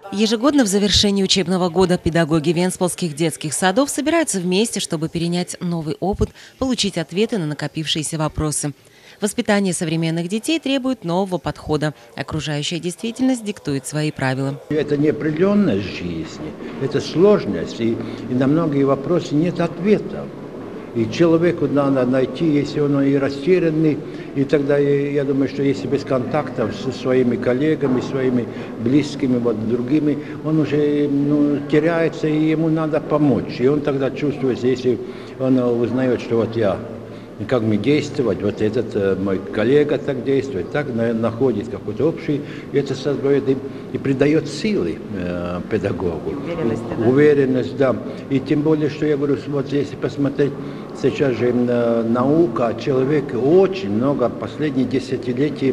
Ежегодно в завершении учебного года педагоги венспилских детских садов собираются вместе, чтобы перенять новый опыт, получить ответы на накопившиеся вопросы. Воспитание современных детей требует нового подхода. Окружающая действительность диктует свои правила. Это неопределенность жизни, это сложность, и на многие вопросы нет ответов. И человеку надо найти, если он и растерянный, и тогда я думаю, что если без контактов со своими коллегами, своими близкими, другими, он уже теряется, и ему надо помочь. И он тогда чувствует, если он узнает, что вот я, как мне действовать, вот этот мой коллега так действует, так находит какой-то общий, и это создает и придает силы педагогу. Уверенность, да. И тем более, что я говорю, вот если посмотреть, сейчас же наука, человек очень много последних десятилетий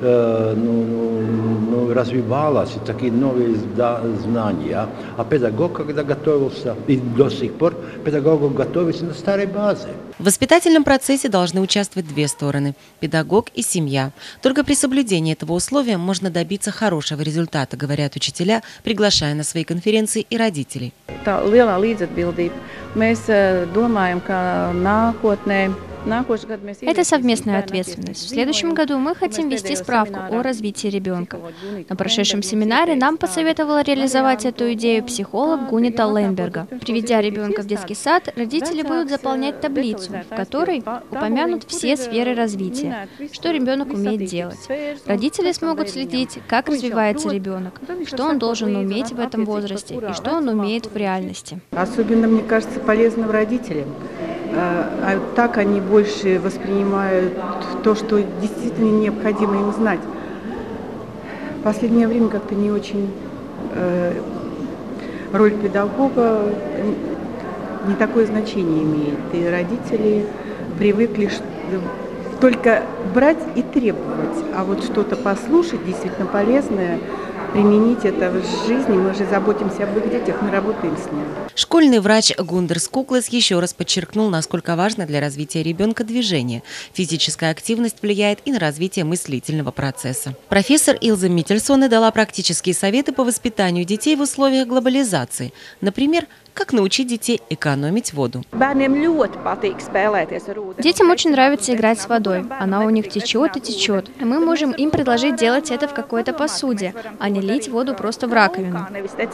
развивалась, и такие новые знания. А педагог, когда готовился, и до сих пор педагог готовится на старой базе. В воспитательном процессе должны участвовать две стороны – педагог и семья. Только при соблюдении этого условия можно добиться хорошего результата, говорят учителя, приглашая на свои конференции и родителей. Это совместная ответственность. В следующем году мы хотим вести справку о развитии ребенка. На прошедшем семинаре нам посоветовала реализовать эту идею психолог Гунита Лейнберга. Приведя ребенка в детский сад, родители будут заполнять таблицу, в которой упомянут все сферы развития, что ребенок умеет делать. Родители смогут следить, как развивается ребенок, что он должен уметь в этом возрасте и что он умеет в реальности. Особенно, мне кажется, полезным родителям. А так они больше воспринимают то, что действительно необходимо им знать. В последнее время как-то не очень роль педагога не такое значение имеет. И родители привыкли только брать и требовать, а вот что-то послушать, действительно полезное, применить это в жизни. Мы же заботимся об их детях, мы работаем с ними. Школьный врач Гундерс Куклес еще раз подчеркнул, насколько важно для развития ребенка движение. Физическая активность влияет и на развитие мыслительного процесса. Профессор Илза Миттельсоне дала практические советы по воспитанию детей в условиях глобализации. Например, как научить детей экономить воду. Детям очень нравится играть с водой. Она у них течет и течет. Мы можем им предложить делать это в какой-то посуде, а не лить воду просто в раковину.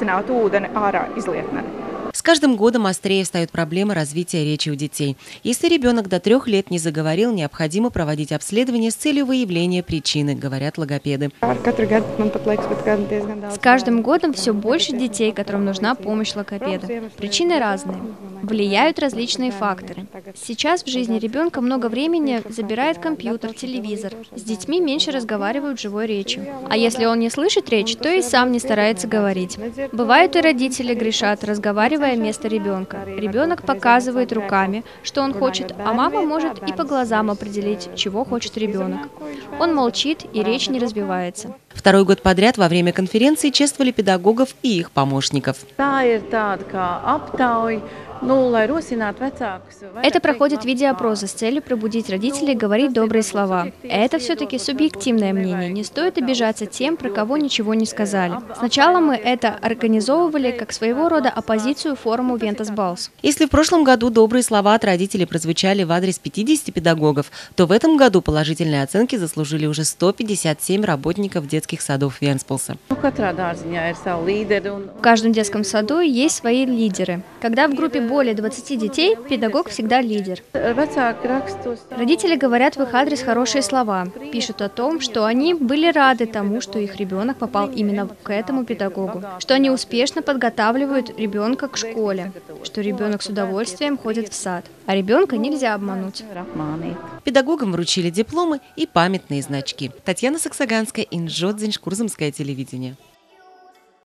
С каждым годом острее встают проблемы развития речи у детей. Если ребенок до 3 лет не заговорил, необходимо проводить обследование с целью выявления причины, говорят логопеды. С каждым годом все больше детей, которым нужна помощь логопеда. Причины разные. Влияют различные факторы. Сейчас в жизни ребенка много времени забирает компьютер, телевизор. С детьми меньше разговаривают живой речью. А если он не слышит речь, то и сам не старается говорить. Бывают и родители грешат, разговаривая вместо ребенка. Ребенок показывает руками, что он хочет, а мама может и по глазам определить, чего хочет ребенок. Он молчит, и речь не развивается. Второй год подряд во время конференции чествовали педагогов и их помощников. Это проходит видеоопрос с целью пробудить родителей говорить добрые слова. Это все-таки субъективное мнение, не стоит обижаться тем, про кого ничего не сказали. Сначала мы это организовывали как своего рода оппозицию форуму Ventas Balls. Если в прошлом году добрые слова от родителей прозвучали в адрес 50 педагогов, то в этом году положительные оценки заслужили уже 157 работников детских садов Венспилса. В каждом детском саду есть свои лидеры. Когда в группе более 20 детей, педагог всегда лидер. Родители говорят в их адрес хорошие слова, пишут о том, что они были рады тому, что их ребенок попал именно к этому педагогу, что они успешно подготавливают ребенка к школе, что ребенок с удовольствием ходит в сад, а ребенка нельзя обмануть. Педагогам вручили дипломы и памятные значки. Татьяна Саксаганская, Инжодзинь, Курзамское телевидение.